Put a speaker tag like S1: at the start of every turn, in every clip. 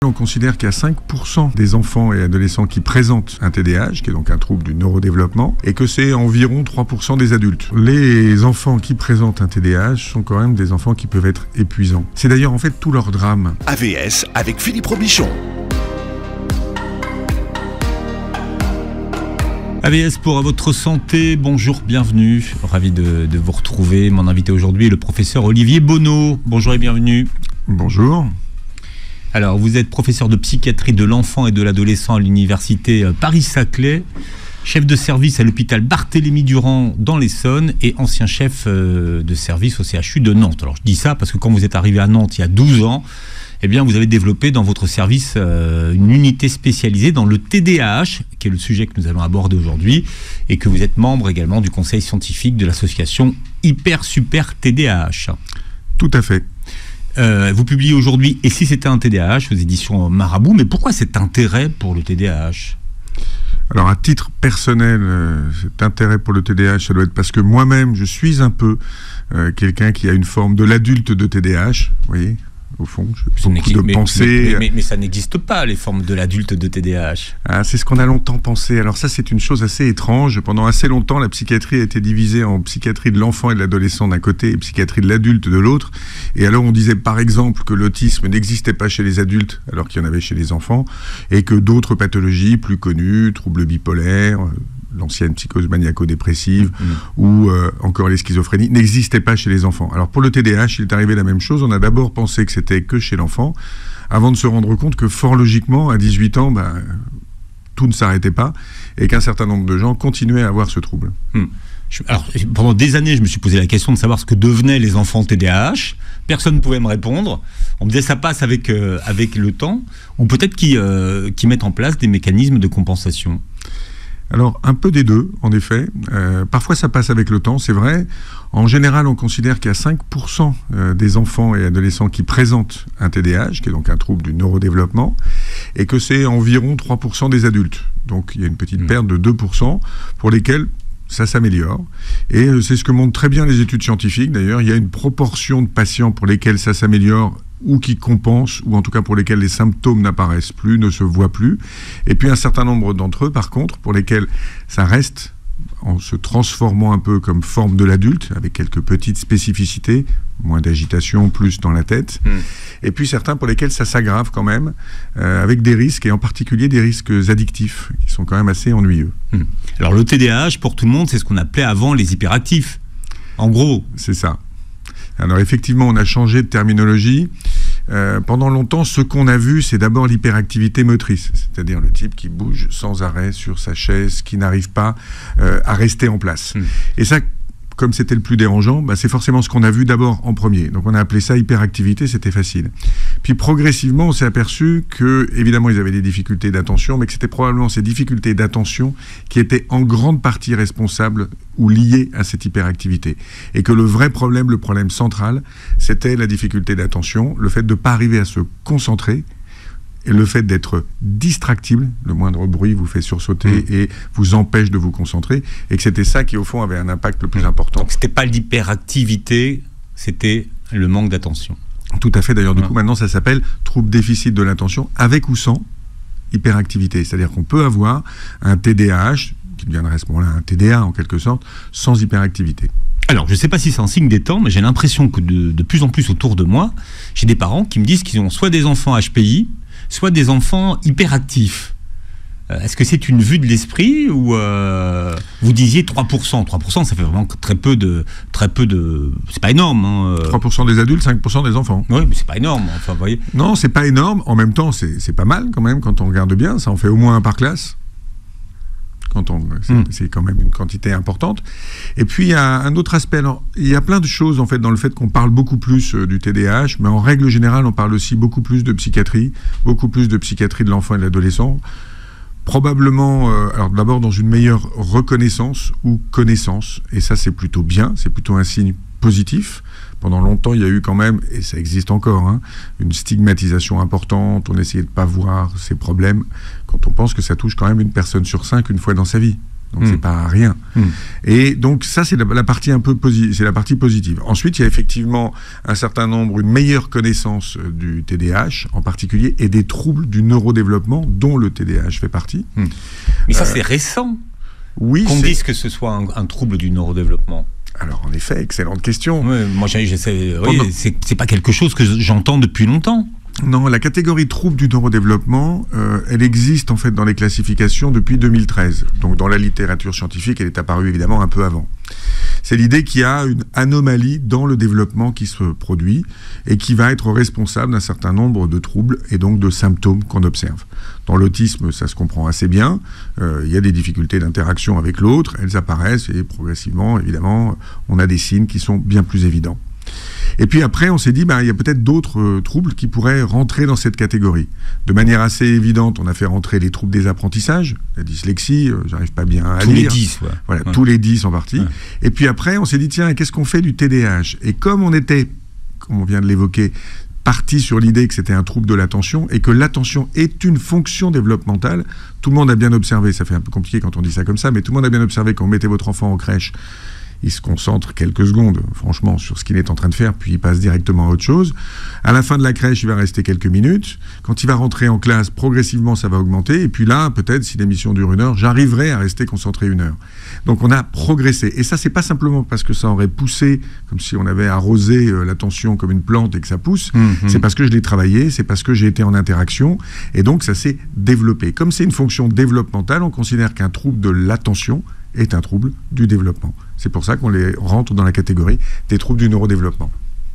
S1: On considère qu'il y a 5% des enfants et adolescents qui présentent un TDAH, qui est donc un trouble du neurodéveloppement, et que c'est environ 3% des adultes. Les enfants qui présentent un TDAH sont quand même des enfants qui peuvent être épuisants. C'est d'ailleurs en fait tout leur drame.
S2: AVS avec Philippe Robichon.
S3: AVS pour votre santé, bonjour, bienvenue. Ravi de vous retrouver. Mon invité aujourd'hui est le professeur Olivier Bonneau. Bonjour et bienvenue.
S1: Bonjour.
S3: Alors, vous êtes professeur de psychiatrie de l'enfant et de l'adolescent à l'université Paris-Saclay, chef de service à l'hôpital Barthélemy-Durand dans l'Essonne et ancien chef de service au CHU de Nantes. Alors, je dis ça parce que quand vous êtes arrivé à Nantes il y a 12 ans, eh bien, vous avez développé dans votre service une unité spécialisée dans le TDAH, qui est le sujet que nous allons aborder aujourd'hui, et que vous êtes membre également du conseil scientifique de l'association Hyper Super TDAH.
S1: Tout à fait.
S3: Vous publiez aujourd'hui « Et si c'était un TDAH » aux éditions Marabout, mais pourquoi cet intérêt pour le TDAH ?
S1: Alors à titre personnel, cet intérêt pour le TDAH, ça doit être parce que moi-même, je suis un peu quelqu'un qui a une forme de l'adulte de TDAH, vous voyez ? Au fond, beaucoup de pensées.
S3: Mais ça n'existe pas, les formes de l'adulte de TDAH.
S1: Ah, c'est ce qu'on a longtemps pensé. Alors ça, c'est une chose assez étrange. Pendant assez longtemps, la psychiatrie a été divisée en psychiatrie de l'enfant et de l'adolescent d'un côté et psychiatrie de l'adulte de l'autre. Et alors, on disait par exemple que l'autisme n'existait pas chez les adultes, alors qu'il y en avait chez les enfants, et que d'autres pathologies plus connues, troubles bipolaires, l'ancienne psychose maniaco-dépressive ou encore les schizophrénies, n'existaient pas chez les enfants. Alors pour le TDAH, il est arrivé la même chose. On a d'abord pensé que c'était que chez l'enfant, avant de se rendre compte que fort logiquement, à 18 ans, tout ne s'arrêtait pas et qu'un certain nombre de gens continuaient à avoir ce trouble.
S3: Alors, pendant des années, je me suis posé la question de savoir ce que devenaient les enfants TDAH. Personne ne pouvait me répondre. On me disait ça passe avec le temps, ou peut-être qu'ils mettent en place des mécanismes de compensation.
S1: Alors, un peu des deux, en effet. Parfois, ça passe avec le temps, c'est vrai. En général, on considère qu'il y a 5% des enfants et adolescents qui présentent un TDAH, qui est donc un trouble du neurodéveloppement, et que c'est environ 3% des adultes. Donc, il y a une petite perte de 2% pour lesquels ça s'améliore. Et c'est ce que montrent très bien les études scientifiques. D'ailleurs, il y a une proportion de patients pour lesquels ça s'améliore ou qui compensent, ou en tout cas pour lesquels les symptômes n'apparaissent plus, ne se voient plus. Et puis un certain nombre d'entre eux, par contre, pour lesquels ça reste en se transformant un peu comme forme de l'adulte, avec quelques petites spécificités, moins d'agitation, plus dans la tête. Et puis certains pour lesquels ça s'aggrave quand même, avec des risques, et en particulier des risques addictifs, qui sont quand même assez ennuyeux.
S3: Alors le TDAH, pour tout le monde, c'est ce qu'on appelait avant les hyperactifs. En gros.
S1: C'est ça. Alors effectivement, on a changé de terminologie. Pendant longtemps, ce qu'on a vu, c'est d'abord l'hyperactivité motrice, c'est-à-dire le type qui bouge sans arrêt sur sa chaise, qui n'arrive pas à rester en place. Et ça, comme c'était le plus dérangeant, c'est forcément ce qu'on a vu d'abord en premier. Donc on a appelé ça hyperactivité, c'était facile. Puis progressivement, on s'est aperçu que, évidemment, ils avaient des difficultés d'attention, mais que c'était probablement ces difficultés d'attention qui étaient en grande partie responsables ou liées à cette hyperactivité. Et que le vrai problème, le problème central, c'était la difficulté d'attention, le fait de ne pas arriver à se concentrer, et le fait d'être distractible, le moindre bruit vous fait sursauter et vous empêche de vous concentrer, et que c'était ça qui, au fond, avait un impact le plus important.
S3: Donc, c'était pas l'hyperactivité, c'était le manque d'attention.
S1: Tout à fait. D'ailleurs, du coup, maintenant, ça s'appelle trouble déficit de l'attention, avec ou sans hyperactivité. C'est-à-dire qu'on peut avoir un TDAH, qui deviendrait à ce moment-là un TDA, en quelque sorte, sans hyperactivité.
S3: Alors, je ne sais pas si c'est un signe des temps, mais j'ai l'impression que de plus en plus autour de moi, j'ai des parents qui me disent qu'ils ont soit des enfants HPI, soit des enfants hyperactifs. Est-ce que c'est une vue de l'esprit ou vous disiez 3%? 3%, ça fait vraiment très peu de c'est pas énorme.
S1: 3% des adultes, 5% des enfants.
S3: Oui, mais c'est pas énorme. Enfin, vous voyez.
S1: Non, c'est pas énorme. En même temps, c'est pas mal quand même quand on regarde bien. Ça en fait au moins un par classe. C'est quand même une quantité importante. Et puis il y a un autre aspect. Alors, il y a plein de choses en fait dans le fait qu'on parle beaucoup plus du TDAH, mais en règle générale, on parle aussi beaucoup plus de psychiatrie de l'enfant et de l'adolescent. Probablement, alors d'abord dans une meilleure reconnaissance ou connaissance, et ça c'est plutôt bien, c'est plutôt un signe positif. Pendant longtemps, il y a eu quand même, et ça existe encore, une stigmatisation importante. On essayait de ne pas voir ces problèmes quand on pense que ça touche quand même une personne sur 5 une fois dans sa vie. Donc c'est pas rien. Et donc ça c'est la partie un peu c'est la partie positive. Ensuite il y a effectivement un certain nombre, une meilleure connaissance du TDAH en particulier et des troubles du neurodéveloppement dont le TDAH fait partie.
S3: Mais ça c'est récent.
S1: Oui.
S3: Qu'on dise que ce soit un trouble du neurodéveloppement.
S1: Alors en effet, excellente question.
S3: Ouais, moi j'essaie. C'est pas quelque chose que j'entends depuis longtemps.
S1: Non, la catégorie trouble du neurodéveloppement, elle existe en fait dans les classifications depuis 2013. Donc dans la littérature scientifique, elle est apparue évidemment un peu avant. C'est l'idée qu'il y a une anomalie dans le développement qui se produit et qui va être responsable d'un certain nombre de troubles et donc de symptômes qu'on observe. Dans l'autisme, ça se comprend assez bien. Il y a des difficultés d'interaction avec l'autre, elles apparaissent et progressivement, évidemment, on a des signes qui sont bien plus évidents. Et puis après, on s'est dit, il y a peut-être d'autres troubles qui pourraient rentrer dans cette catégorie. De manière assez évidente, on a fait rentrer les troubles des apprentissages, la dyslexie, j'arrive pas bien à lire.
S3: Tous les 10, ouais.
S1: Voilà, tous les 10 en partie. Ouais. Et puis après, on s'est dit, tiens, qu'est-ce qu'on fait du TDAH? Et comme on était, comme on vient de l'évoquer, parti sur l'idée que c'était un trouble de l'attention et que l'attention est une fonction développementale, tout le monde a bien observé, ça fait un peu compliqué quand on dit ça comme ça, mais tout le monde a bien observé quand vous mettez votre enfant en crèche, il se concentre quelques secondes, franchement, sur ce qu'il est en train de faire, puis il passe directement à autre chose. À la fin de la crèche, il va rester quelques minutes. Quand il va rentrer en classe, progressivement, ça va augmenter. Et puis là, peut-être, si l'émission dure 1 heure, j'arriverai à rester concentré 1 heure. Donc on a progressé. Et ça, c'est pas simplement parce que ça aurait poussé, comme si on avait arrosé l'attention comme une plante et que ça pousse. C'est parce que je l'ai travaillé, c'est parce que j'ai été en interaction. Et donc, ça s'est développé. Comme c'est une fonction développementale, on considère qu'un trouble de l'attention est un trouble du développement. C'est pour ça qu'on les rentre dans la catégorie des troubles du neurodéveloppement.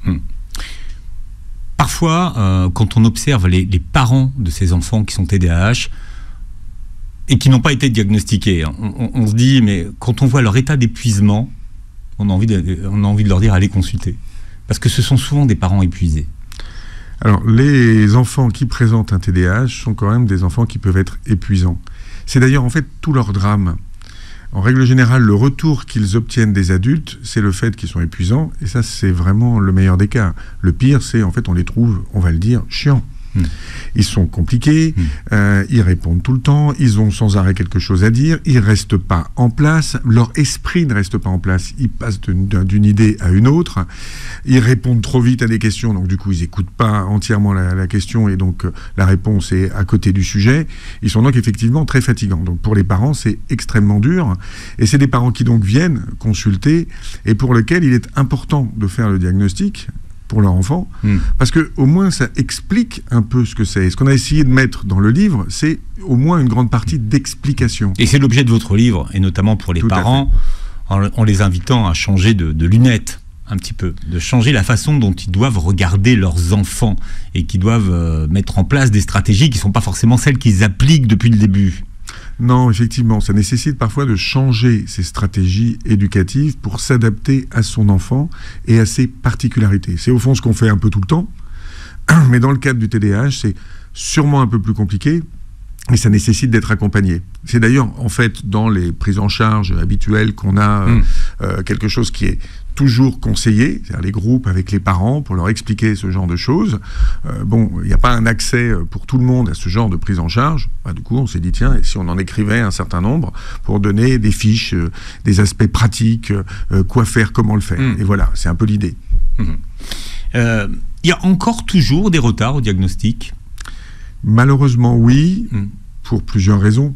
S3: Parfois, quand on observe les parents de ces enfants qui sont TDAH et qui n'ont pas été diagnostiqués, on se dit, mais quand on voit leur état d'épuisement, on a envie de leur dire, allez consulter. Parce que ce sont souvent des parents épuisés.
S1: Alors, les enfants qui présentent un TDAH sont quand même des enfants qui peuvent être épuisants. C'est d'ailleurs en fait tout leur drame. En règle générale, le retour qu'ils obtiennent des adultes, c'est le fait qu'ils sont épuisants, et ça, c'est vraiment le meilleur des cas. Le pire, c'est, en fait, on les trouve, on va le dire, chiants. Ils sont compliqués, ils répondent tout le temps, ils ont sans arrêt quelque chose à dire, ils ne restent pas en place, leur esprit ne reste pas en place, ils passent d'une idée à une autre, ils répondent trop vite à des questions, donc du coup ils n'écoutent pas entièrement la question et donc la réponse est à côté du sujet. Ils sont donc effectivement très fatigants. Donc pour les parents c'est extrêmement dur et c'est des parents qui donc viennent consulter et pour lesquels il est important de faire le diagnostic pour leur enfant, parce que au moins ça explique un peu ce que c'est. Et ce qu'on a essayé de mettre dans le livre, c'est au moins une grande partie d'explication.
S3: Et c'est l'objet de votre livre, et notamment pour les parents, en les invitant à changer de lunettes, un petit peu, de changer la façon dont ils doivent regarder leurs enfants, et qui doivent mettre en place des stratégies qui ne sont pas forcément celles qu'ils appliquent depuis le début.
S1: Non, effectivement, ça nécessite parfois de changer ses stratégies éducatives pour s'adapter à son enfant et à ses particularités. C'est au fond ce qu'on fait un peu tout le temps, mais dans le cadre du TDAH, c'est sûrement un peu plus compliqué, et ça nécessite d'être accompagné. C'est d'ailleurs, en fait, dans les prises en charge habituelles qu'on a quelque chose qui est toujours conseillé, c'est-à-dire les groupes avec les parents pour leur expliquer ce genre de choses. Bon, il n'y a pas un accès pour tout le monde à ce genre de prise en charge. Du coup, on s'est dit, tiens, et si on en écrivait un certain nombre pour donner des fiches, des aspects pratiques, quoi faire, comment le faire. Et voilà, c'est un peu l'idée.
S3: Il y a encore toujours des retards au diagnostic ?
S1: Malheureusement, oui, pour plusieurs raisons.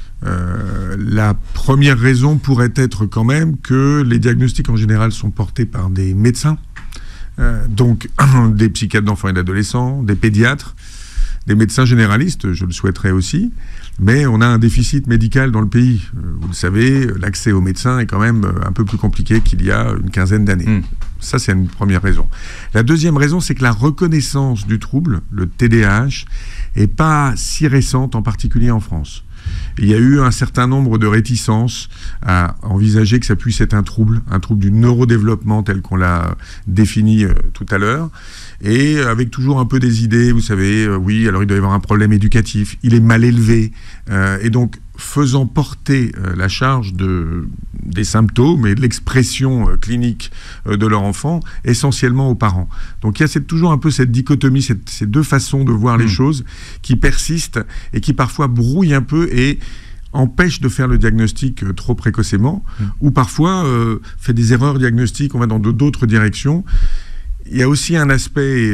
S1: La première raison pourrait être quand même que les diagnostics en général sont portés par des médecins, donc des psychiatres d'enfants et d'adolescents, des pédiatres, des médecins généralistes, je le souhaiterais aussi, mais on a un déficit médical dans le pays. Vous le savez, l'accès aux médecins est quand même un peu plus compliqué qu'il y a une quinzaine d'années. Ça, c'est une première raison. La deuxième raison, c'est que la reconnaissance du trouble, le TDAH, n'est pas si récente, en particulier en France. Il y a eu un certain nombre de réticences à envisager que ça puisse être un trouble du neurodéveloppement tel qu'on l'a défini tout à l'heure, et avec toujours un peu des idées, vous savez, oui, alors il doit y avoir un problème éducatif, il est mal élevé, et donc faisant porter la charge des symptômes et de l'expression clinique de leur enfant essentiellement aux parents. Donc il y a toujours un peu cette dichotomie, ces deux façons de voir les choses qui persistent et qui parfois brouillent un peu et empêche de faire le diagnostic trop précocement, ou parfois fait des erreurs diagnostiques, on va dans d'autres directions. Il y a aussi un aspect,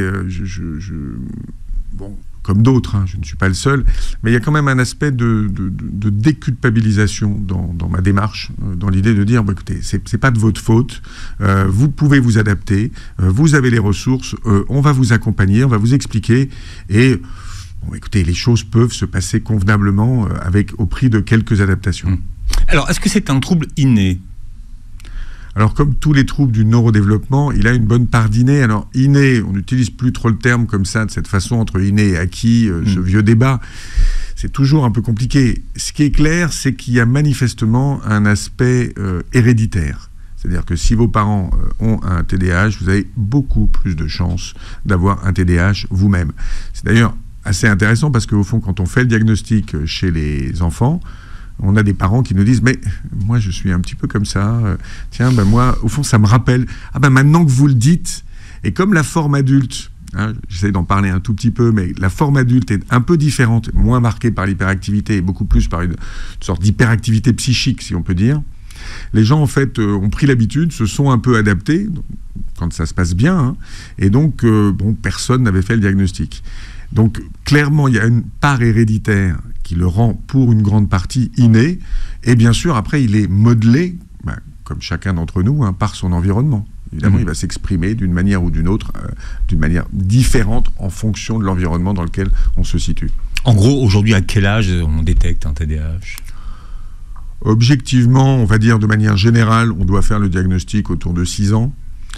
S1: bon, comme d'autres, je ne suis pas le seul, mais il y a quand même un aspect de déculpabilisation dans ma démarche, dans l'idée de dire, écoutez, c'est pas de votre faute, vous pouvez vous adapter, vous avez les ressources, on va vous accompagner, on va vous expliquer, et écoutez, les choses peuvent se passer convenablement au prix de quelques adaptations.
S3: Alors, est-ce que c'est un trouble inné ?
S1: Alors, comme tous les troubles du neurodéveloppement, il a une bonne part d'inné. Alors, inné, on n'utilise plus trop le terme comme ça, de cette façon, entre inné et acquis, ce vieux débat. C'est toujours un peu compliqué. Ce qui est clair, c'est qu'il y a manifestement un aspect héréditaire. C'est-à-dire que si vos parents ont un TDAH, vous avez beaucoup plus de chances d'avoir un TDAH vous-même. C'est d'ailleurs assez intéressant parce qu'au fond, quand on fait le diagnostic chez les enfants, on a des parents qui nous disent « mais moi je suis un petit peu comme ça, tiens, moi au fond ça me rappelle, maintenant que vous le dites », et comme la forme adulte, j'essaie d'en parler un tout petit peu, mais la forme adulte est un peu différente, moins marquée par l'hyperactivité et beaucoup plus par une sorte d'hyperactivité psychique, si on peut dire, les gens en fait ont pris l'habitude, se sont un peu adaptés, quand ça se passe bien, et donc personne n'avait fait le diagnostic. Donc, clairement, il y a une part héréditaire qui le rend, pour une grande partie, inné. Et bien sûr, après, il est modelé, comme chacun d'entre nous, par son environnement. Évidemment, il va s'exprimer d'une manière ou d'une autre, d'une manière différente en fonction de l'environnement dans lequel on se situe.
S3: En gros, aujourd'hui, à quel âge on détecte un TDAH ?
S1: Objectivement, on va dire de manière générale, on doit faire le diagnostic autour de 6 ans.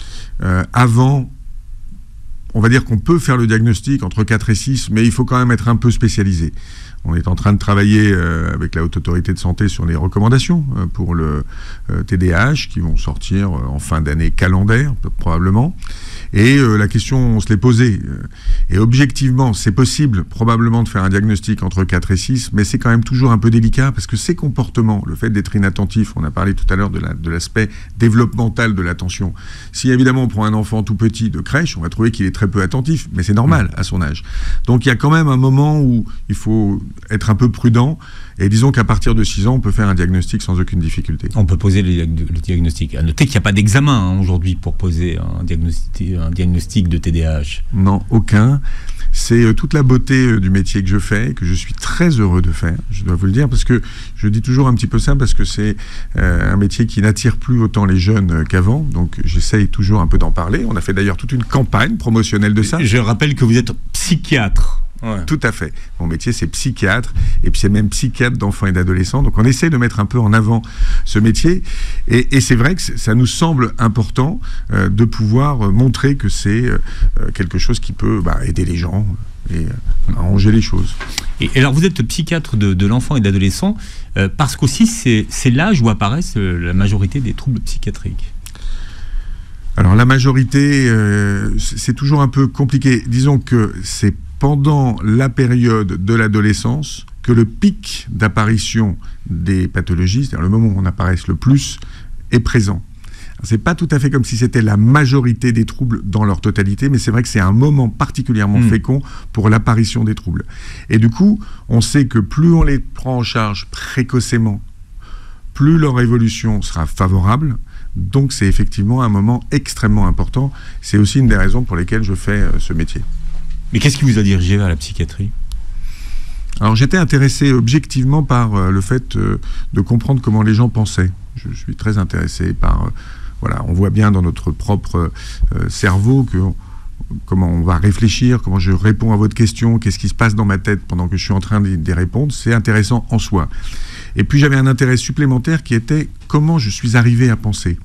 S1: Avant, on va dire qu'on peut faire le diagnostic entre 4 et 6, mais il faut quand même être un peu spécialisé. On est en train de travailler avec la Haute Autorité de Santé sur les recommandations pour le TDAH qui vont sortir en fin d'année calendaire, probablement. Et la question, on se l'est posée. Et objectivement, c'est possible probablement de faire un diagnostic entre 4 et 6, mais c'est quand même toujours un peu délicat parce que ces comportements, le fait d'être inattentif, on a parlé tout à l'heure de l'aspect développemental de l'attention. Si évidemment on prend un enfant tout petit de crèche, on va trouver qu'il est très peu attentif, mais c'est normal à son âge. Donc il y a quand même un moment où il faut être un peu prudent. Et disons qu'à partir de 6 ans, on peut faire un diagnostic sans aucune difficulté.
S3: On peut poser le diagnostic. À noter qu'il n'y a pas d'examen aujourd'hui pour poser un diagnostic de TDAH.
S1: Non, aucun. C'est toute la beauté du métier que je fais, que je suis très heureux de faire, je dois vous le dire, parce que je dis toujours un petit peu ça, parce que c'est un métier qui n'attire plus autant les jeunes qu'avant, donc j'essaye toujours un peu d'en parler. On a fait d'ailleurs toute une campagne promotionnelle de ça.
S3: Je rappelle que vous êtes psychiatre.
S1: Ouais. Tout à fait. Mon métier, c'est psychiatre, et puis c'est même psychiatre d'enfants et d'adolescents. Donc on essaie de mettre un peu en avant ce métier, et c'est vrai que ça nous semble important de pouvoir montrer que c'est quelque chose qui peut aider les gens et arranger les choses.
S3: Et alors vous êtes psychiatre de l'enfant et de l'adolescent, parce qu'aussi c'est l'âge où apparaissent la majorité des troubles psychiatriques.
S1: Alors la majorité, c'est toujours un peu compliqué. Disons que c'est pendant la période de l'adolescence que le pic d'apparition des pathologies, c'est-à-dire le moment où on apparaît le plus, est présent. C'est pas tout à fait comme si c'était la majorité des troubles dans leur totalité, mais c'est vrai que c'est un moment particulièrement fécond pour l'apparition des troubles. Et du coup, on sait que plus on les prend en charge précocement, plus leur évolution sera favorable. Donc c'est effectivement un moment extrêmement important. C'est aussi une des raisons pour lesquelles je fais ce métier.
S3: Mais qu'est-ce qui vous a dirigé vers la psychiatrie ?
S1: Alors j'étais intéressé objectivement par le fait de comprendre comment les gens pensaient. Je suis très intéressé par... on voit bien dans notre propre cerveau comment on va réfléchir, comment je réponds à votre question, qu'est-ce qui se passe dans ma tête pendant que je suis en train d'y répondre. C'est intéressant en soi. Et puis j'avais un intérêt supplémentaire qui était comment je suis arrivé à penser.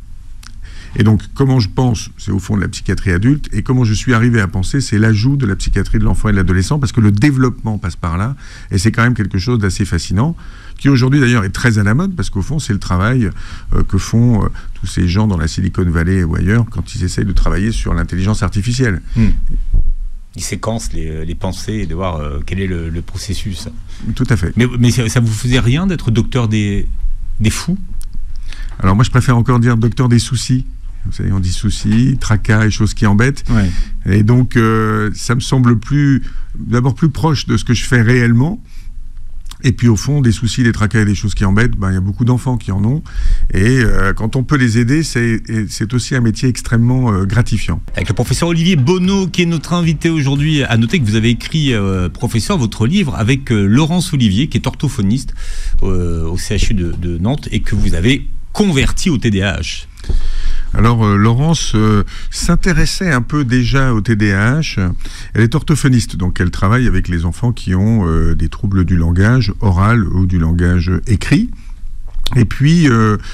S1: Et donc, comment je pense, c'est au fond de la psychiatrie adulte, et comment je suis arrivé à penser, c'est l'ajout de la psychiatrie de l'enfant et de l'adolescent, parce que le développement passe par là, et c'est quand même quelque chose d'assez fascinant, qui aujourd'hui d'ailleurs est très à la mode, parce qu'au fond, c'est le travail que font tous ces gens dans la Silicon Valley ou ailleurs, quand ils essayent de travailler sur l'intelligence artificielle.
S3: Ils séquencent les pensées et de voir quel est le processus.
S1: Tout à fait.
S3: Mais ça vous faisait rien d'être docteur des fous ?
S1: Alors moi, je préfère encore dire docteur des soucis. Vous savez, on dit soucis, tracas et choses qui embêtent. Ouais. Et donc, ça me semble d'abord plus proche de ce que je fais réellement. Et puis au fond, des soucis, des tracas et des choses qui embêtent, il y a beaucoup d'enfants qui en ont. Et quand on peut les aider, c'est aussi un métier extrêmement gratifiant.
S3: Avec le professeur Olivier Bonneau, qui est notre invité aujourd'hui. À noter que vous avez écrit, professeur, votre livre avec Laurence Olivier, qui est orthophoniste au CHU de Nantes, et que vous avez converti au TDAH.
S1: Alors Laurence s'intéressait un peu déjà au TDAH. Elle est orthophoniste, donc elle travaille avec les enfants qui ont des troubles du langage oral ou du langage écrit. Et puis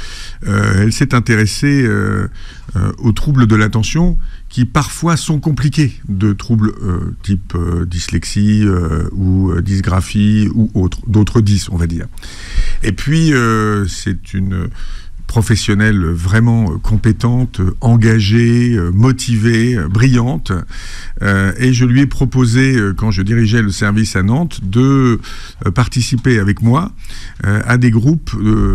S1: elle s'est intéressée aux troubles de l'attention qui parfois sont compliqués, de troubles type dyslexie ou dysgraphie ou d'autres dys, on va dire. Et puis c'est une professionnelle vraiment compétente, engagée, motivée, brillante. Et je lui ai proposé, quand je dirigeais le service à Nantes, de participer avec moi à des groupes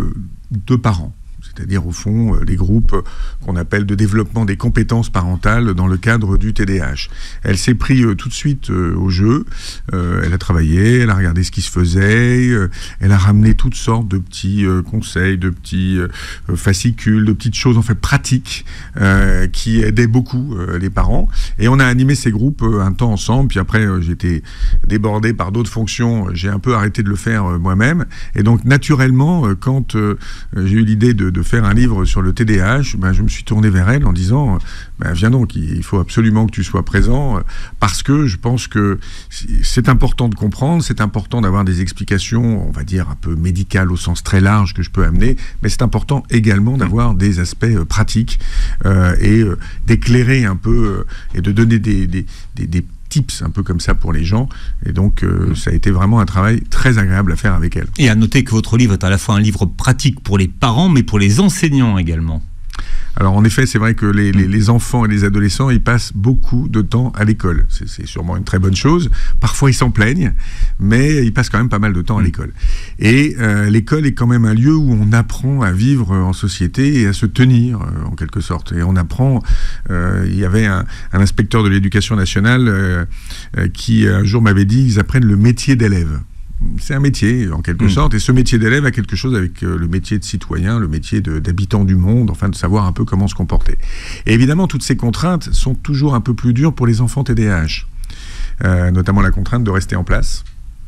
S1: de parents. C'est-à-dire, au fond, les groupes qu'on appelle de développement des compétences parentales dans le cadre du TDAH. Elle s'est pris tout de suite au jeu. Elle a travaillé, elle a regardé ce qui se faisait, elle a ramené toutes sortes de petits conseils, de petits fascicules, de petites choses en fait pratiques qui aidaient beaucoup les parents. Et on a animé ces groupes un temps ensemble. Puis après, j'étais débordé par d'autres fonctions. J'ai un peu arrêté de le faire moi-même. Et donc, naturellement, quand j'ai eu l'idée de faire un livre sur le TDAH, je me suis tourné vers elle en disant viens donc, il faut absolument que tu sois présent parce que je pense que c'est important de comprendre, c'est important d'avoir des explications, on va dire un peu médicales au sens très large que je peux amener, mais c'est important également d'avoir des aspects pratiques et d'éclairer un peu et de donner des tips un peu comme ça pour les gens, et donc ça a été vraiment un travail très agréable à faire avec elle.
S3: Et à noter que votre livre est à la fois un livre pratique pour les parents mais pour les enseignants également.
S1: Alors en effet, c'est vrai que les enfants et les adolescents, ils passent beaucoup de temps à l'école. C'est sûrement une très bonne chose. Parfois, ils s'en plaignent, mais ils passent quand même pas mal de temps à l'école. Et l'école est quand même un lieu où on apprend à vivre en société et à se tenir, en quelque sorte. Et on apprend... il y avait un inspecteur de l'éducation nationale qui, un jour, m'avait dit, ils apprennent le métier d'élève. C'est un métier, en quelque sorte, et ce métier d'élève a quelque chose avec le métier de citoyen, le métier d'habitant du monde, enfin de savoir un peu comment se comporter. Et évidemment, toutes ces contraintes sont toujours un peu plus dures pour les enfants TDAH, notamment la contrainte de rester en place,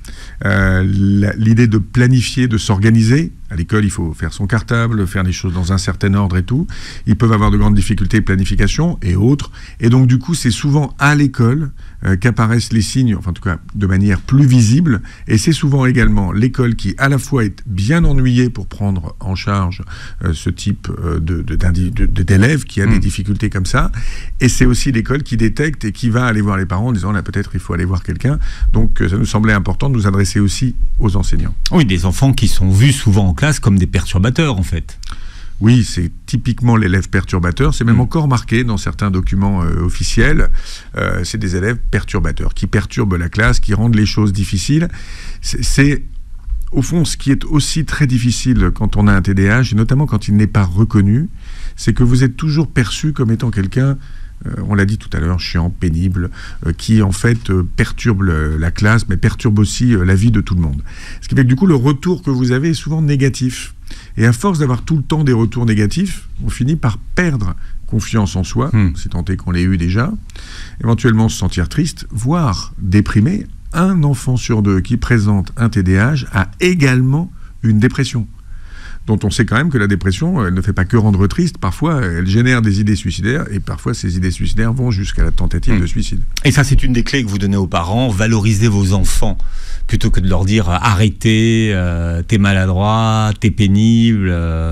S1: l'idée de planifier, de s'organiser. À l'école, il faut faire son cartable, faire les choses dans un certain ordre et tout. Ils peuvent avoir de grandes difficultés de planification et autres. Et donc, du coup, c'est souvent à l'école qu'apparaissent les signes, enfin, en tout cas, de manière plus visible. Et c'est souvent également l'école qui, à la fois, est bien ennuyée pour prendre en charge ce type d'élèves qui a des difficultés comme ça. Et c'est aussi l'école qui détecte et qui va aller voir les parents en disant, là, peut-être, il faut aller voir quelqu'un. Donc, ça nous semblait important de nous adresser aussi aux enseignants.
S3: Oui, des enfants qui sont vus souvent en classe comme des perturbateurs, en fait.
S1: Oui, c'est typiquement l'élève perturbateur. C'est même encore marqué dans certains documents officiels. C'est des élèves perturbateurs qui perturbent la classe, qui rendent les choses difficiles. C'est au fond ce qui est aussi très difficile quand on a un TDAH, et notamment quand il n'est pas reconnu, c'est que vous êtes toujours perçu comme étant quelqu'un... on l'a dit tout à l'heure, chiant, pénible, qui en fait perturbe la classe, mais perturbe aussi la vie de tout le monde. Ce qui fait que du coup, le retour que vous avez est souvent négatif. Et à force d'avoir tout le temps des retours négatifs, on finit par perdre confiance en soi, si tant est qu'on l'ait eu déjà, éventuellement se sentir triste, voire déprimé. Un enfant sur deux qui présente un TDAH a également une dépression, dont on sait quand même que la dépression, elle ne fait pas que rendre triste, parfois elle génère des idées suicidaires, et parfois ces idées suicidaires vont jusqu'à la tentative de suicide.
S3: Et ça, c'est une des clés que vous donnez aux parents, valoriser vos enfants, plutôt que de leur dire arrêtez, t'es maladroit, t'es pénible.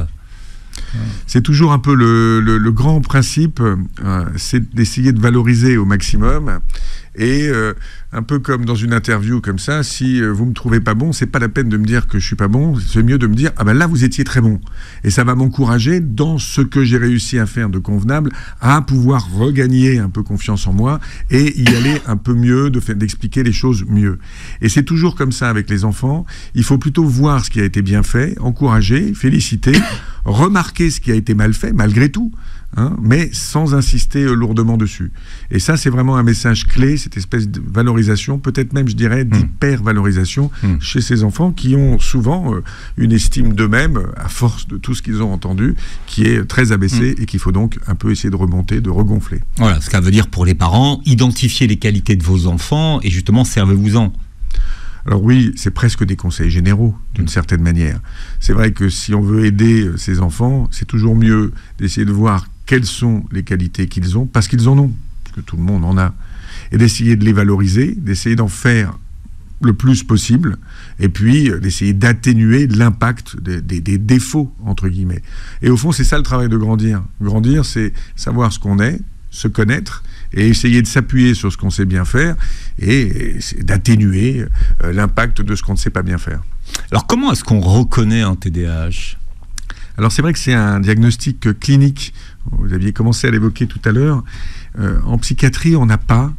S1: C'est toujours un peu le grand principe, c'est d'essayer de valoriser au maximum. Et un peu comme dans une interview comme ça, si vous me trouvez pas bon, c'est pas la peine de me dire que je suis pas bon, c'est mieux de me dire ah ben là vous étiez très bon. Et ça va m'encourager dans ce que j'ai réussi à faire de convenable, à pouvoir regagner un peu confiance en moi et y aller un peu mieux, d'expliquer les choses mieux. Et c'est toujours comme ça avec les enfants. Il faut plutôt voir ce qui a été bien fait, encourager, féliciter, remarquer ce qui a été mal fait malgré tout. Mais sans insister lourdement dessus. Et ça, c'est vraiment un message clé, cette espèce de valorisation valorisation, peut-être même, je dirais, d'hyper-valorisation chez ces enfants qui ont souvent une estime d'eux-mêmes, à force de tout ce qu'ils ont entendu, qui est très abaissée et qu'il faut donc un peu essayer de remonter, de regonfler.
S3: Voilà, ce que ça veut dire pour les parents, identifiez les qualités de vos enfants et justement, servez-vous-en.
S1: Alors oui, c'est presque des conseils généraux, d'une certaine manière. C'est vrai que si on veut aider ces enfants, c'est toujours mieux d'essayer de voir quelles sont les qualités qu'ils ont, parce qu'ils en ont, parce que tout le monde en a, et d'essayer de les valoriser, d'essayer d'en faire le plus possible, et puis d'essayer d'atténuer l'impact des défauts, entre guillemets. Et au fond, c'est ça le travail de grandir. Grandir, c'est savoir ce qu'on est, se connaître, et essayer de s'appuyer sur ce qu'on sait bien faire, et d'atténuer l'impact de ce qu'on ne sait pas bien faire.
S3: Alors comment est-ce qu'on reconnaît un TDAH ?
S1: Alors c'est vrai que c'est un diagnostic clinique, vous aviez commencé à l'évoquer tout à l'heure. En psychiatrie, on n'a pas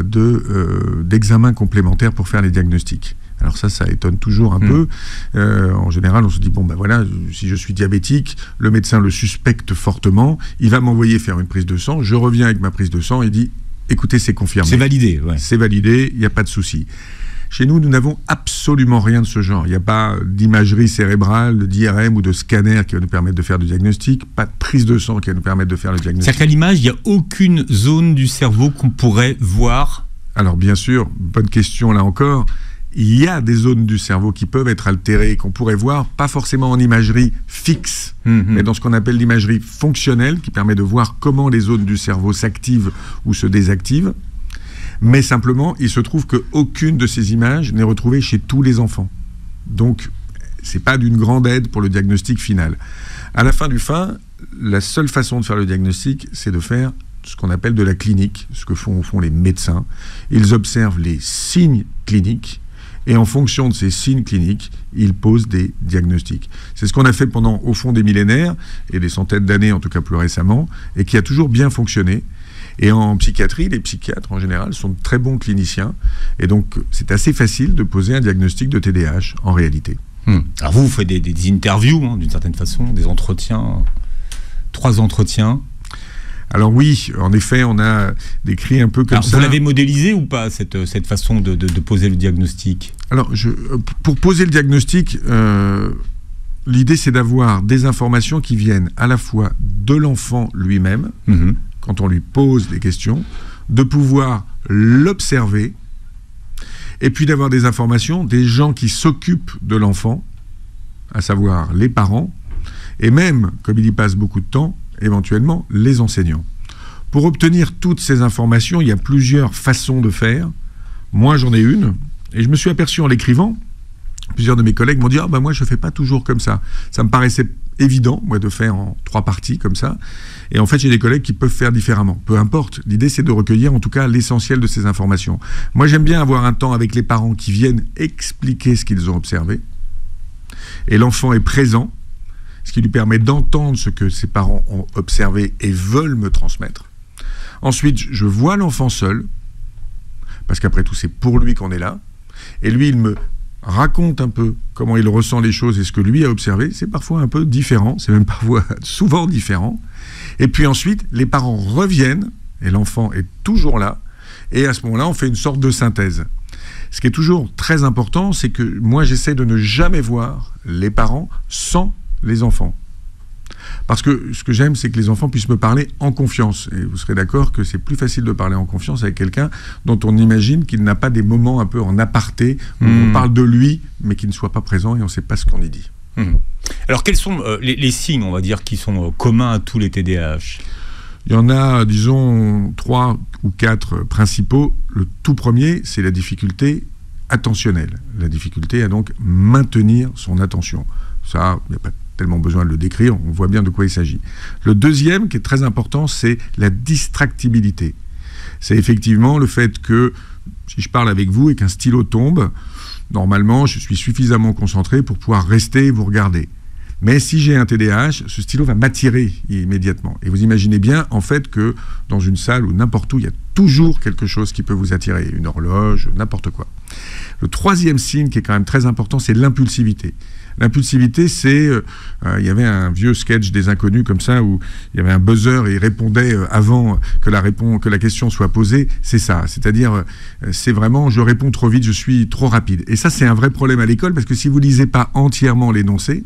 S1: d'examen complémentaire pour faire les diagnostics. Alors ça étonne toujours un peu. En général, on se dit, bon ben voilà, si je suis diabétique, le médecin le suspecte fortement, il va m'envoyer faire une prise de sang, je reviens avec ma prise de sang et dit, écoutez, c'est confirmé.
S3: C'est validé, ouais.
S1: C'est validé, il n'y a pas de souci. Chez nous, nous n'avons absolument rien de ce genre. Il n'y a pas d'imagerie cérébrale, d'IRM ou de scanner qui va nous permettre de faire du diagnostic, pas de prise de sang qui va nous permettre de faire le diagnostic.
S3: C'est-à-dire qu'à l'image, il n'y a aucune zone du cerveau qu'on pourrait voir ?
S1: Alors bien sûr, bonne question là encore. Il y a des zones du cerveau qui peuvent être altérées et qu'on pourrait voir, pas forcément en imagerie fixe, mais dans ce qu'on appelle l'imagerie fonctionnelle, qui permet de voir comment les zones du cerveau s'activent ou se désactivent. Mais simplement, il se trouve qu'aucune de ces images n'est retrouvée chez tous les enfants. Donc, ce n'est pas d'une grande aide pour le diagnostic final. À la fin du fin, la seule façon de faire le diagnostic, c'est de faire ce qu'on appelle de la clinique, ce que font les médecins. Ils observent les signes cliniques, et en fonction de ces signes cliniques, ils posent des diagnostics. C'est ce qu'on a fait pendant, au fond, des millénaires, et des centaines d'années, en tout cas plus récemment, et qui a toujours bien fonctionné. Et en psychiatrie, les psychiatres, en général, sont de très bons cliniciens, et donc c'est assez facile de poser un diagnostic de TDAH, en réalité.
S3: Alors vous faites des interviews, hein, d'une certaine façon, des entretiens, 3 entretiens.
S1: Alors oui, en effet, on a décrit un peu comme ça.
S3: Vous l'avez modélisé ou pas, cette façon de poser le diagnostic ?
S1: Alors, pour poser le diagnostic, l'idée c'est d'avoir des informations qui viennent à la fois de l'enfant lui-même, quand on lui pose des questions, de pouvoir l'observer, et puis d'avoir des informations des gens qui s'occupent de l'enfant, à savoir les parents, et même, comme il y passe beaucoup de temps, éventuellement les enseignants. Pour obtenir toutes ces informations, il y a plusieurs façons de faire. Moi, j'en ai une, et je me suis aperçu en l'écrivant, plusieurs de mes collègues m'ont dit « Ah ben moi, je ne fais pas toujours comme ça ». Ça me paraissait évident, moi, de faire en 3 parties comme ça. Et en fait, j'ai des collègues qui peuvent faire différemment. Peu importe, l'idée, c'est de recueillir en tout cas l'essentiel de ces informations. Moi, j'aime bien avoir un temps avec les parents qui viennent expliquer ce qu'ils ont observé. Et l'enfant est présent, ce qui lui permet d'entendre ce que ses parents ont observé et veulent me transmettre. Ensuite, je vois l'enfant seul, parce qu'après tout, c'est pour lui qu'on est là, et lui, il me raconte un peu comment il ressent les choses et ce que lui a observé. C'est parfois un peu différent, c'est même parfois souvent différent. Et puis ensuite, les parents reviennent, et l'enfant est toujours là, et à ce moment-là, on fait une sorte de synthèse. Ce qui est toujours très important, c'est que moi, j'essaie de ne jamais voir les parents sans les enfants. Parce que ce que j'aime, c'est que les enfants puissent me parler en confiance. Et vous serez d'accord que c'est plus facile de parler en confiance avec quelqu'un dont on imagine qu'il n'a pas des moments un peu en aparté, où on parle de lui, mais qu'il ne soit pas présent et on ne sait pas ce qu'on y dit.
S3: Alors, quels sont les signes, on va dire, qui sont communs à tous les TDAH ?
S1: Il y en a, disons, 3 ou 4 principaux. Le tout premier, c'est la difficulté attentionnelle. La difficulté à donc maintenir son attention. Ça, il n'y a pas tellement besoin de le décrire, on voit bien de quoi il s'agit. Le deuxième, qui est très important, c'est la distractibilité. C'est effectivement le fait que, si je parle avec vous et qu'un stylo tombe, normalement, je suis suffisamment concentré pour pouvoir rester et vous regarder. Mais si j'ai un TDAH, ce stylo va m'attirer immédiatement. Et vous imaginez bien, en fait, que dans une salle ou n'importe où, il y a toujours quelque chose qui peut vous attirer. Une horloge, n'importe quoi. Le troisième signe qui est quand même très important, c'est l'impulsivité. L'impulsivité, c'est... il y avait un vieux sketch des Inconnus comme ça, où il y avait un buzzer et il répondait avant que la question soit posée. C'est ça. C'est-à-dire, c'est vraiment, je réponds trop vite, je suis trop rapide. Et ça, c'est un vrai problème à l'école, parce que si vous ne lisez pas entièrement l'énoncé,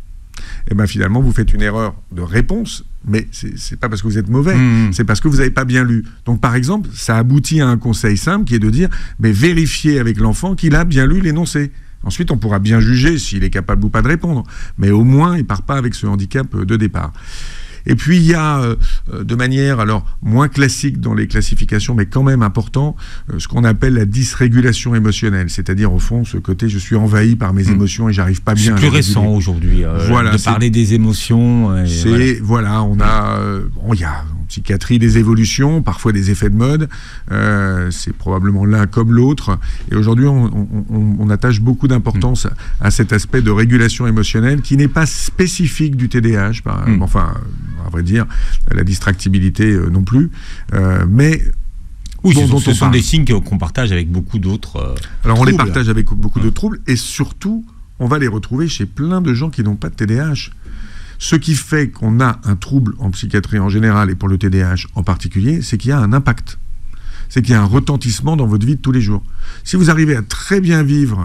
S1: et ben finalement, vous faites une erreur de réponse, mais c'est pas parce que vous êtes mauvais, c'est parce que vous n'avez pas bien lu. Donc, par exemple, ça aboutit à un conseil simple qui est de dire, mais vérifiez avec l'enfant qu'il a bien lu l'énoncé. Ensuite, on pourra bien juger s'il est capable ou pas de répondre, mais au moins, il part pas avec ce handicap de départ. Et puis, il y a, de manière alors moins classique dans les classifications, mais quand même important, ce qu'on appelle la dysrégulation émotionnelle. C'est-à-dire, au fond, ce côté, je suis envahi par mes émotions et j'arrive pas bien à les réguler. C'est plus récent
S3: aujourd'hui, voilà, de parler des émotions.
S1: Voilà, on a... il y a en psychiatrie des évolutions, parfois des effets de mode. C'est probablement l'un comme l'autre. Et aujourd'hui, on attache beaucoup d'importance à cet aspect de régulation émotionnelle qui n'est pas spécifique du TDAH, enfin... à vrai dire, la distractibilité non plus, mais...
S3: Oui, ce sont des signes qu'on partage avec beaucoup d'autres
S1: Alors
S3: troubles.
S1: On les partage avec beaucoup de troubles, et surtout, on va les retrouver chez plein de gens qui n'ont pas de TDAH. Ce qui fait qu'on a un trouble en psychiatrie en général, et pour le TDAH en particulier, c'est qu'il y a un impact. C'est qu'il y a un retentissement dans votre vie de tous les jours. Si vous arrivez à très bien vivre...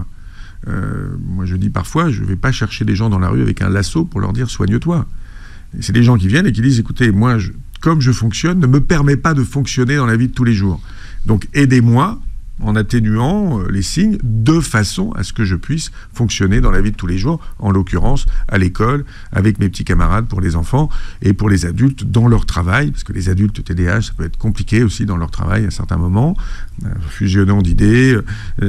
S1: moi je dis parfois, je ne vais pas chercher des gens dans la rue avec un lasso pour leur dire « soigne-toi ». C'est des gens qui viennent et qui disent, écoutez, moi, comme je fonctionne, ne me permet pas de fonctionner dans la vie de tous les jours. Donc, aidez-moi en atténuant les signes de façon à ce que je puisse fonctionner dans la vie de tous les jours, en l'occurrence à l'école, avec mes petits camarades pour les enfants et pour les adultes dans leur travail, parce que les adultes TDAH, ça peut être compliqué aussi dans leur travail à certains moments, fusionnant d'idées,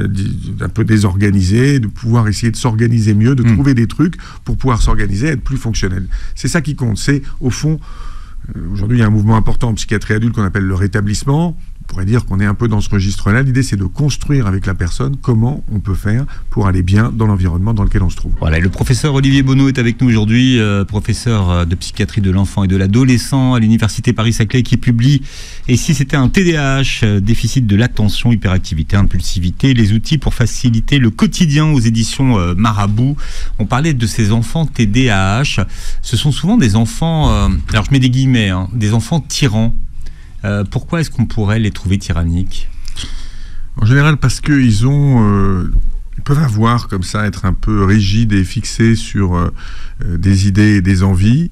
S1: un peu désorganisé, de pouvoir essayer de s'organiser mieux, de trouver des trucs pour pouvoir s'organiser, être plus fonctionnel. C'est ça qui compte, c'est au fond, aujourd'hui il y a un mouvement important en psychiatrie adulte qu'on appelle le rétablissement. On pourrait dire qu'on est un peu dans ce registre-là. L'idée, c'est de construire avec la personne comment on peut faire pour aller bien dans l'environnement dans lequel on se trouve.
S3: Voilà, le professeur Olivier Bonneau est avec nous aujourd'hui, professeur de psychiatrie de l'enfant et de l'adolescent à l'université Paris-Saclay, qui publie « Et si c'était un TDAH, déficit de l'attention, hyperactivité, impulsivité, les outils pour faciliter le quotidien » aux éditions Marabout. On parlait de ces enfants TDAH. Ce sont souvent des enfants, alors je mets des guillemets, des enfants tyrans. Pourquoi est-ce qu'on pourrait les trouver tyranniques ?
S1: En général, parce qu'ils ils peuvent avoir comme ça, être un peu rigides et fixés sur des idées et des envies.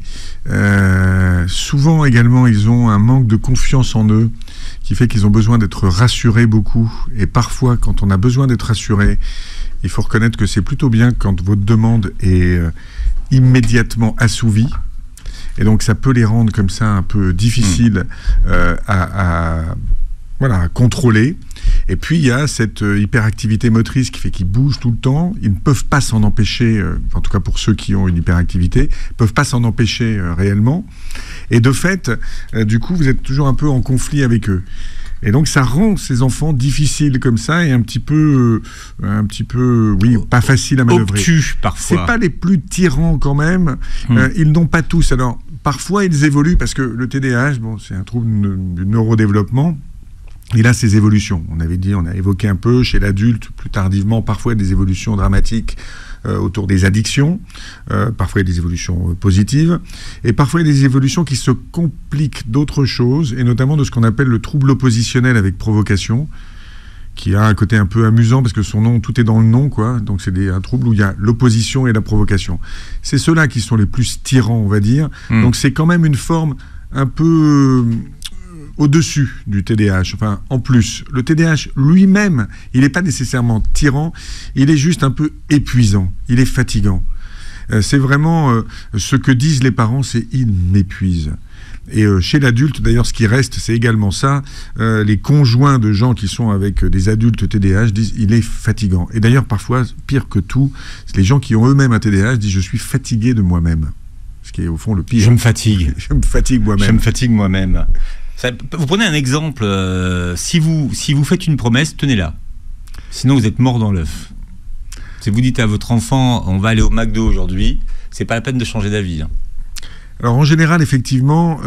S1: Souvent également, ils ont un manque de confiance en eux qui fait qu'ils ont besoin d'être rassurés beaucoup. Et parfois, quand on a besoin d'être rassuré, il faut reconnaître que c'est plutôt bien quand votre demande est immédiatement assouvie. Et donc, ça peut les rendre comme ça un peu difficiles à contrôler. Et puis, il y a cette hyperactivité motrice qui fait qu'ils bougent tout le temps. Ils ne peuvent pas s'en empêcher, en tout cas pour ceux qui ont une hyperactivité, ils ne peuvent pas s'en empêcher réellement. Et de fait, du coup, vous êtes toujours un peu en conflit avec eux. Et donc, ça rend ces enfants difficiles comme ça et un petit peu, oui, pas facile à manœuvrer.
S3: Obtus, parfois.
S1: C'est pas les plus tyrans quand même. Ils n'ont pas tous. Alors, parfois, ils évoluent parce que le TDAH, bon, c'est un trouble du neurodéveloppement. Il a ses évolutions. On a évoqué un peu chez l'adulte, plus tardivement, parfois des évolutions dramatiques autour des addictions, parfois il y a des évolutions positives, et parfois il y a des évolutions qui se compliquent d'autres choses, et notamment de ce qu'on appelle le trouble oppositionnel avec provocation, qui a un côté un peu amusant, parce que son nom, tout est dans le nom, quoi. Donc c'est un trouble où il y a l'opposition et la provocation. C'est ceux-là qui sont les plus tyrans, on va dire. Donc c'est quand même une forme un peu... au-dessus du TDAH, enfin en plus. Le TDAH lui-même, il n'est pas nécessairement tyran, il est juste un peu épuisant, il est fatigant. C'est vraiment ce que disent les parents, c'est « il m'épuise ». Et chez l'adulte, d'ailleurs, ce qui reste, c'est également ça. Les conjoints de gens qui sont avec des adultes TDAH disent « il est fatigant ». Et d'ailleurs, parfois, pire que tout, les gens qui ont eux-mêmes un TDAH disent « je suis fatigué de moi-même ». Ce qui est au fond le pire.
S3: Je me fatigue.
S1: Je me fatigue moi-même.
S3: Je me fatigue moi-même. Ça, vous prenez un exemple, si vous faites une promesse, tenez-la. Sinon, vous êtes mort dans l'œuf. Si vous dites à votre enfant, on va aller au McDo aujourd'hui, c'est pas la peine de changer d'avis. Hein.
S1: Alors en général, effectivement,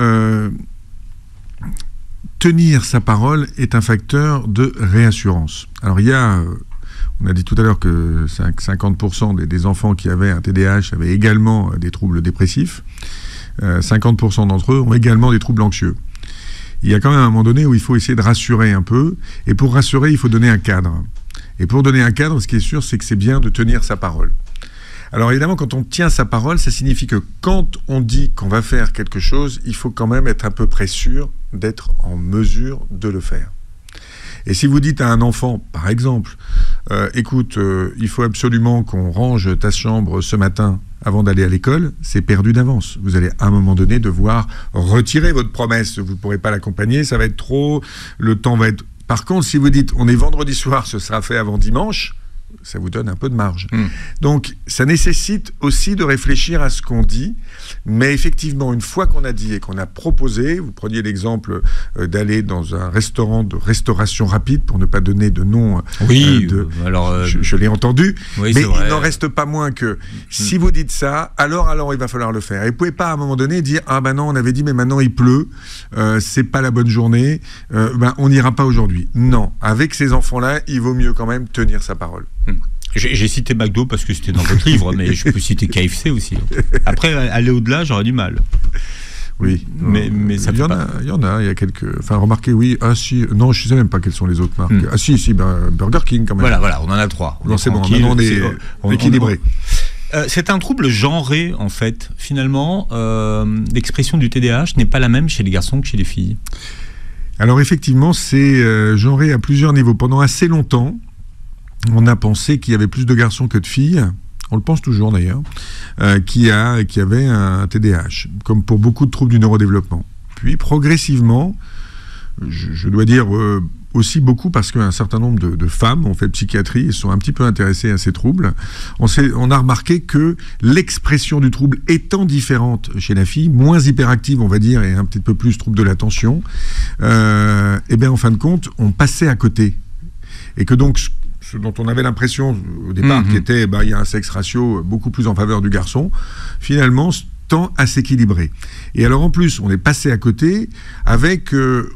S1: tenir sa parole est un facteur de réassurance. Alors il y a, on a dit tout à l'heure que 50% des enfants qui avaient un TDAH avaient également des troubles dépressifs. 50% d'entre eux ont également des troubles anxieux. Il y a quand même un moment donné où il faut essayer de rassurer un peu. Et pour rassurer, il faut donner un cadre. Et pour donner un cadre, ce qui est sûr, c'est que c'est bien de tenir sa parole. Alors évidemment, quand on tient sa parole, ça signifie que quand on dit qu'on va faire quelque chose, il faut quand même être à peu près sûr d'être en mesure de le faire. Et si vous dites à un enfant, par exemple, écoute, il faut absolument qu'on range ta chambre ce matin avant d'aller à l'école, c'est perdu d'avance. Vous allez à un moment donné devoir retirer votre promesse. Vous ne pourrez pas l'accompagner, ça va être trop, le temps va être... Par contre, si vous dites, on est vendredi soir, ce sera fait avant dimanche, ça vous donne un peu de marge. Donc, ça nécessite aussi de réfléchir à ce qu'on dit, mais effectivement, une fois qu'on a dit et qu'on a proposé, vous preniez l'exemple d'aller dans un restaurant de restauration rapide, pour ne pas donner de nom.
S3: Oui, alors...
S1: Je l'ai entendu,
S3: oui,
S1: mais il n'en reste pas moins que si vous dites ça, alors il va falloir le faire. Et vous ne pouvez pas à un moment donné dire, ah ben non, on avait dit, mais maintenant il pleut, c'est pas la bonne journée, on n'ira pas aujourd'hui. Non, avec ces enfants-là, il vaut mieux quand même tenir sa parole.
S3: J'ai cité McDo parce que c'était dans votre livre, mais je peux citer KFC aussi. Après, aller au-delà, j'aurais du mal.
S1: Oui,
S3: mais ça
S1: il y en a, il y a quelques... Enfin, remarquez, oui, non, je ne sais même pas quelles sont les autres marques. Ah si, Burger King quand même.
S3: Voilà, on en a 3.
S1: Non, c'est bon, maintenant on est équilibré.
S3: C'est un trouble genré, en fait. Finalement, l'expression du TDAH n'est pas la même chez les garçons que chez les filles.
S1: Alors effectivement, c'est genré à plusieurs niveaux. Pendant assez longtemps, on a pensé qu'il y avait plus de garçons que de filles, on le pense toujours d'ailleurs, qui avaient un TDAH, comme pour beaucoup de troubles du neurodéveloppement. Puis progressivement, je dois dire aussi beaucoup parce qu'un certain nombre de femmes ont fait psychiatrie et sont un petit peu intéressées à ces troubles, on a remarqué que l'expression du trouble étant différente chez la fille, moins hyperactive on va dire, et un petit peu plus trouble de l'attention, et bien en fin de compte, on passait à côté. Et que donc, ce dont on avait l'impression au départ, qui était, il y a un sexe ratio beaucoup plus en faveur du garçon, finalement tend à s'équilibrer. Et alors en plus, on est passé à côté avec,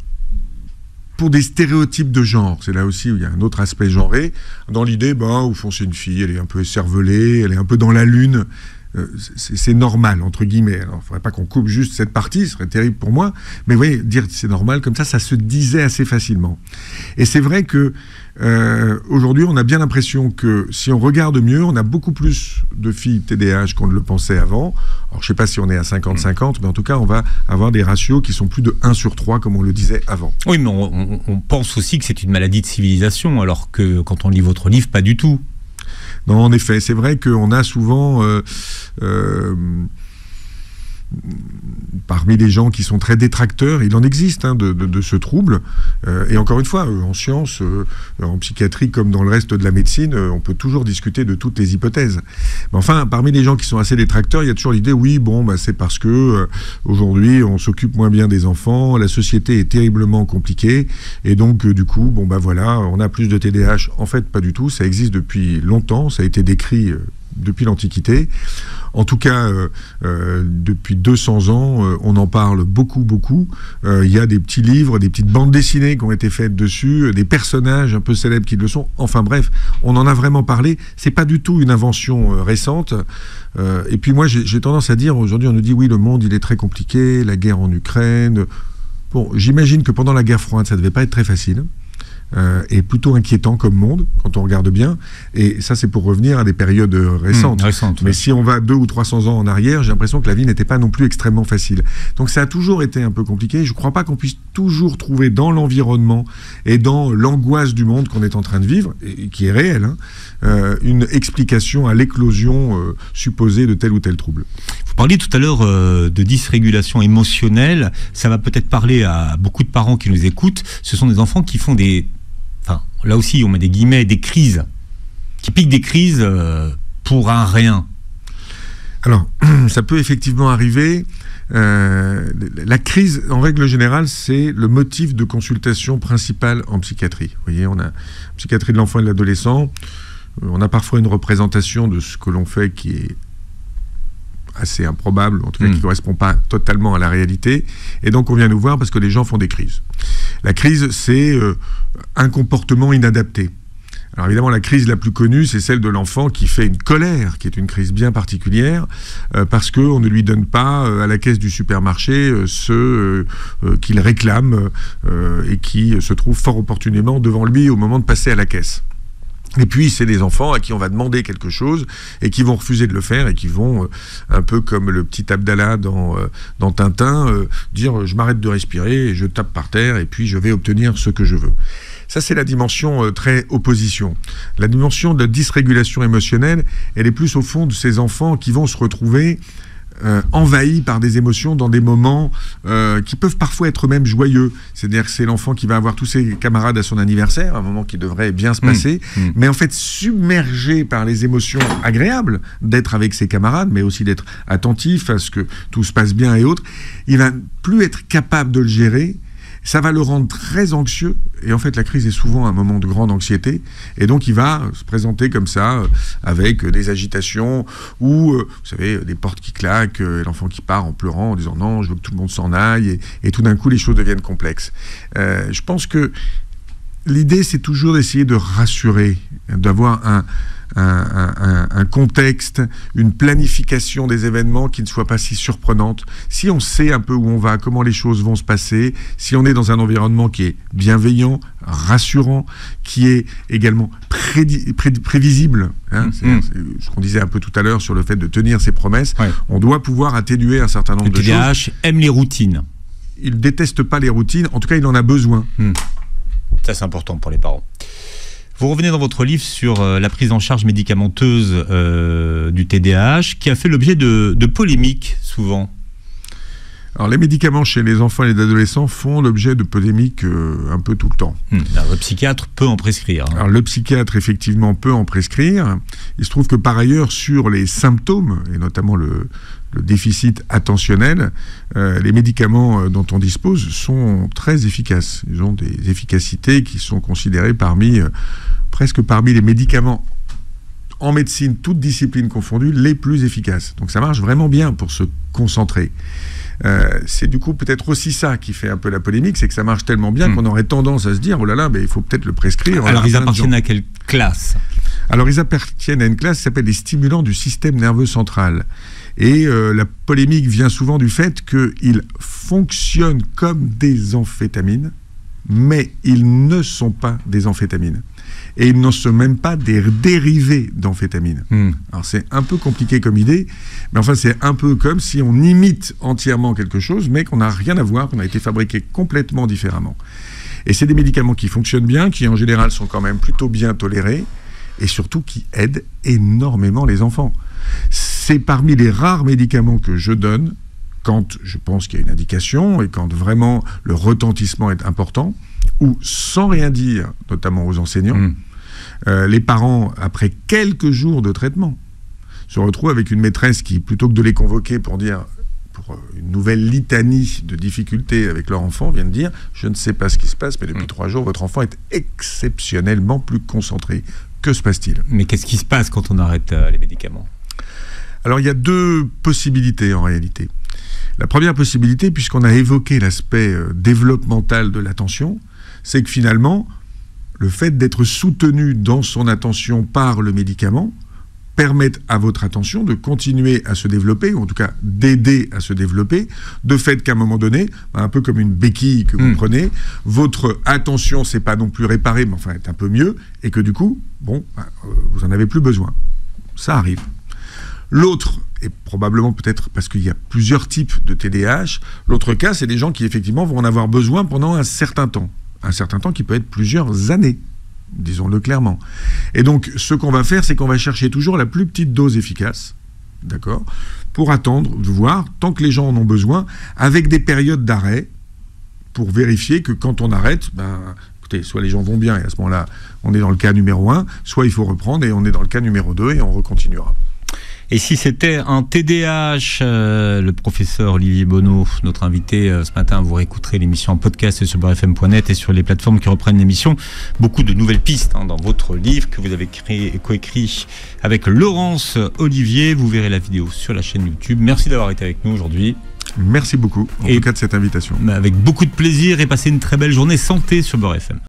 S1: pour des stéréotypes de genre, c'est là aussi où il y a un autre aspect genré, dans l'idée, au fond c'est une fille, elle est un peu écervelée, elle est un peu dans la lune, c'est normal, entre guillemets. Alors, il ne faudrait pas qu'on coupe juste cette partie, ce serait terrible pour moi, mais vous voyez, dire c'est normal, comme ça se disait assez facilement. Et c'est vrai que aujourd'hui, on a bien l'impression que si on regarde mieux, on a beaucoup plus de filles TDAH qu'on ne le pensait avant. Alors, je ne sais pas si on est à 50-50, mais en tout cas, on va avoir des ratios qui sont plus de 1 sur 3, comme on le disait avant.
S3: Oui, mais on pense aussi que c'est une maladie de civilisation, alors que quand on lit votre livre, pas du tout.
S1: Non, en effet, c'est vrai qu'on a souvent, parmi les gens qui sont très détracteurs, il en existe de ce trouble. Et encore une fois, en sciences, en psychiatrie comme dans le reste de la médecine, on peut toujours discuter de toutes les hypothèses. Mais enfin, parmi les gens qui sont assez détracteurs, il y a toujours l'idée, oui, c'est parce que aujourd'hui, on s'occupe moins bien des enfants, la société est terriblement compliquée, et donc du coup, voilà, on a plus de TDAH. En fait, pas du tout, ça existe depuis longtemps, ça a été décrit depuis l'Antiquité. En tout cas, depuis 200 ans, on en parle beaucoup. Il y a des petits livres, des petites bandes dessinées qui ont été faites dessus, des personnages un peu célèbres qui le sont. Enfin bref, on en a vraiment parlé. C'est pas du tout une invention récente. Et puis moi, j'ai tendance à dire, aujourd'hui, on nous dit, oui, le monde, il est très compliqué, la guerre en Ukraine. Bon, j'imagine que pendant la guerre froide, ça devait pas être très facile. Et plutôt inquiétant comme monde, quand on regarde bien. Et ça, c'est pour revenir à des périodes récentes. Mais si on va 200 ou 300 ans en arrière, j'ai l'impression que la vie n'était pas non plus extrêmement facile. Donc ça a toujours été un peu compliqué. Je ne crois pas qu'on puisse toujours trouver dans l'environnement et dans l'angoisse du monde qu'on est en train de vivre, et qui est réelle, une explication à l'éclosion supposée de tel ou tel trouble.
S3: Vous parliez tout à l'heure de dysrégulation émotionnelle. Ça va peut-être parler à beaucoup de parents qui nous écoutent. Ce sont des enfants qui font là aussi, on met des guillemets, des crises, qui piquent des crises pour un rien.
S1: Alors, ça peut effectivement arriver. La crise, en règle générale, c'est le motif de consultation principal en psychiatrie. Vous voyez, on a psychiatrie de l'enfant et de l'adolescent. on a parfois une représentation de ce que l'on fait qui est assez improbable, en tout cas qui ne correspond pas totalement à la réalité, et donc on vient nous voir parce que les gens font des crises. La crise, c'est un comportement inadapté. Alors évidemment, la crise la plus connue, c'est celle de l'enfant qui fait une colère, qui est une crise bien particulière, parce qu'on ne lui donne pas à la caisse du supermarché ce qu'il réclame et qui se trouve fort opportunément devant lui au moment de passer à la caisse. Et puis, c'est des enfants à qui on va demander quelque chose et qui vont refuser de le faire et qui vont, un peu comme le petit Abdallah dans Tintin, dire « je m'arrête de respirer et je tape par terre et puis je vais obtenir ce que je veux ». Ça, c'est la dimension très opposition. La dimension de dysrégulation émotionnelle, elle est plus au fond de ces enfants qui vont se retrouver envahi par des émotions dans des moments qui peuvent parfois être même joyeux. C'est-à-dire que c'est l'enfant qui va avoir tous ses camarades à son anniversaire, un moment qui devrait bien se passer, mais en fait submergé par les émotions agréables d'être avec ses camarades, mais aussi d'être attentif à ce que tout se passe bien et autres. Il va plus être capable de le gérer. Ça va le rendre très anxieux, et en fait la crise est souvent un moment de grande anxiété, et donc il va se présenter comme ça, avec des agitations, ou, vous savez, des portes qui claquent, et l'enfant qui part en pleurant, en disant non, je veux que tout le monde s'en aille, et tout d'un coup les choses deviennent complexes. Je pense que l'idée c'est toujours d'essayer de rassurer, d'avoir un contexte, une planification des événements qui ne soit pas si surprenante. Si on sait un peu où on va, comment les choses vont se passer, si on est dans un environnement qui est bienveillant, rassurant, qui est également prévisible, hein, c'est ce qu'on disait un peu tout à l'heure sur le fait de tenir ses promesses, on doit pouvoir atténuer un certain nombre de choses.
S3: Le TDAH aime les routines.
S1: Il ne déteste pas les routines, en tout cas il en a besoin.
S3: Ça c'est important pour les parents. Vous revenez dans votre livre sur la prise en charge médicamenteuse du TDAH, qui a fait l'objet de polémiques souvent.
S1: Alors les médicaments chez les enfants et les adolescents font l'objet de polémiques un peu tout le temps.
S3: Alors, le psychiatre peut en prescrire.
S1: Alors le psychiatre effectivement peut en prescrire. Il se trouve que par ailleurs sur les symptômes, et notamment le déficit attentionnel, les médicaments dont on dispose sont très efficaces. Ils ont des efficacités qui sont considérées presque parmi les médicaments en médecine, toutes disciplines confondues, les plus efficaces. Donc ça marche vraiment bien pour se concentrer. C'est du coup peut-être aussi ça qui fait un peu la polémique, c'est que ça marche tellement bien qu'on aurait tendance à se dire, oh là là, il faut peut-être le prescrire.
S3: Alors ils appartiennent à quelle classe ?
S1: Alors ils appartiennent à une classe qui s'appelle les stimulants du système nerveux central. Et la polémique vient souvent du fait qu'ils fonctionnent comme des amphétamines, mais ils ne sont pas des amphétamines. Et ils ne sont même pas des dérivés d'amphétamines. Alors c'est un peu compliqué comme idée, mais enfin c'est un peu comme si on imite entièrement quelque chose, mais qu'on n'a rien à voir, qu'on a été fabriqué complètement différemment. Et c'est des médicaments qui fonctionnent bien, qui en général sont quand même plutôt bien tolérés, et surtout qui aident énormément les enfants. C'est parmi les rares médicaments que je donne quand je pense qu'il y a une indication et quand vraiment le retentissement est important, ou sans rien dire, notamment aux enseignants, les parents, après quelques jours de traitement, se retrouvent avec une maîtresse qui, plutôt que de les convoquer pour une nouvelle litanie de difficultés avec leur enfant, vient de dire « Je ne sais pas ce qui se passe, mais depuis 3 jours, votre enfant est exceptionnellement plus concentré. Que se passe-t-il »
S3: Mais qu'est-ce qui se passe quand on arrête les médicaments ?
S1: Alors, il y a 2 possibilités en réalité. La première possibilité, puisqu'on a évoqué l'aspect développemental de l'attention, c'est que finalement, le fait d'être soutenu dans son attention par le médicament permet à votre attention de continuer à se développer, ou en tout cas d'aider à se développer, de fait qu'à un moment donné, un peu comme une béquille que vous prenez, votre attention, c'est pas non plus réparée, mais enfin est un peu mieux, et que du coup, vous en avez plus besoin. Ça arrive. L'autre, et probablement peut-être parce qu'il y a plusieurs types de TDAH, l'autre cas, c'est des gens qui effectivement vont en avoir besoin pendant un certain temps qui peut être plusieurs années, disons-le clairement. Et donc, ce qu'on va faire, c'est qu'on va chercher toujours la plus petite dose efficace, d'accord, pour attendre, de voir, tant que les gens en ont besoin, avec des périodes d'arrêt, pour vérifier que quand on arrête, écoutez, soit les gens vont bien, et à ce moment-là, on est dans le cas numéro 1, soit il faut reprendre, et on est dans le cas numéro 2, et on recontinuera.
S3: Et si c'était un TDAH, le professeur Olivier Bonneau, notre invité ce matin, vous réécouterez l'émission en podcast sur beurrefm.net et sur les plateformes qui reprennent l'émission. Beaucoup de nouvelles pistes dans votre livre que vous avez coécrit avec Laurence Olivier. Vous verrez la vidéo sur la chaîne YouTube. Merci d'avoir été avec nous aujourd'hui.
S1: Merci beaucoup, en tout cas de cette invitation.
S3: Avec beaucoup de plaisir et passez une très belle journée santé sur Beurre FM.